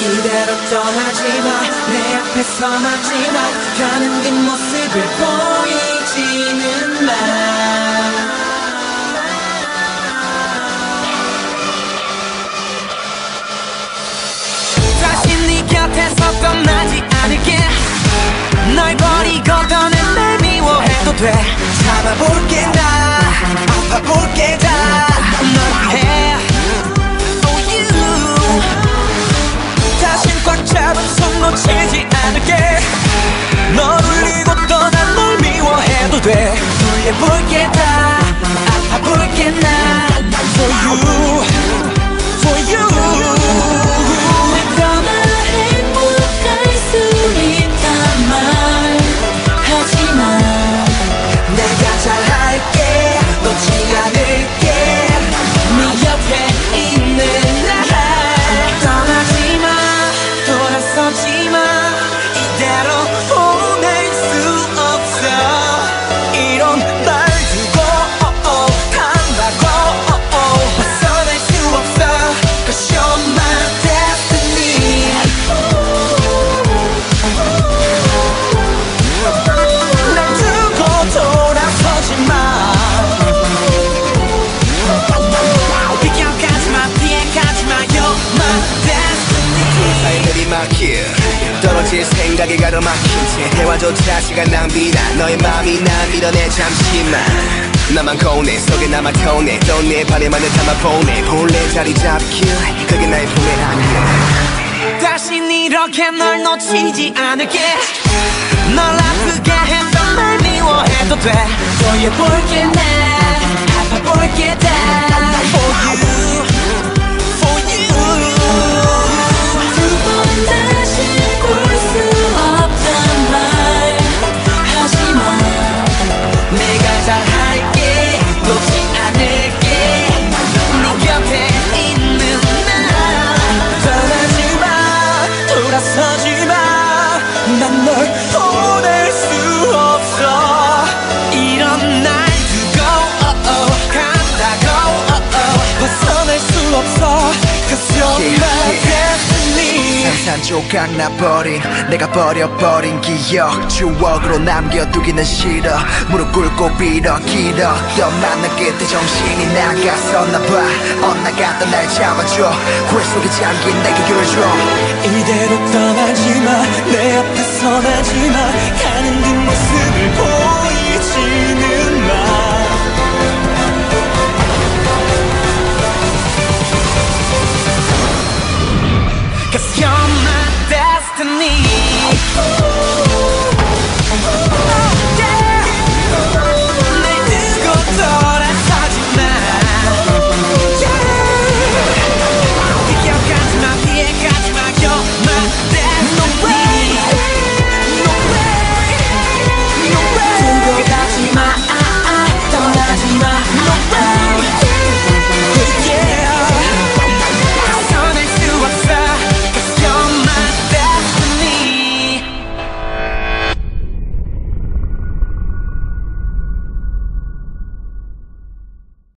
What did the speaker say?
이대로 떠나지마 내 앞에서만 지나 가는 뒷모습을 보이지는 마 다시 네 곁에서 떠나지 않을게 널 버리고 떠난 날 미워해도 돼 참아볼게 나 아파볼게 다 널 위해 Oh you 다신 꽉 잡은 손 놓치지 않을게 널 울리고 떠난 널 미워해도 돼 후회볼게 다 아파볼게 나 For you For you 떨어질 생각에 가로막힌 채 대화조차 시간 낭비다 너의 맘이 난 밀어내 잠시만 나만 거운해 속에 남아 터내 또 내 발에만을 담아보내 본래 자리 잡길 그게 나의 품에 안겨 다신 이렇게 널 놓치지 않을게 널 아프게 했던 날 미워해도 돼 후회볼게 나 아파볼게 다 For you For you 상상 조각 나버린 내가 버려버린 기억 추억으로 남겨두기는 싫어 무릎 꿇고 빌어 길어 또 만난 끝에 정신이 나갔었나봐 엇나갔던 날 잡아줘 후회 속에 잠긴 내게 길을 줘 이대로 떠나지마 내 앞에서 나지마 가는 뒷모습을 보이지는 마 Cause you're my destiny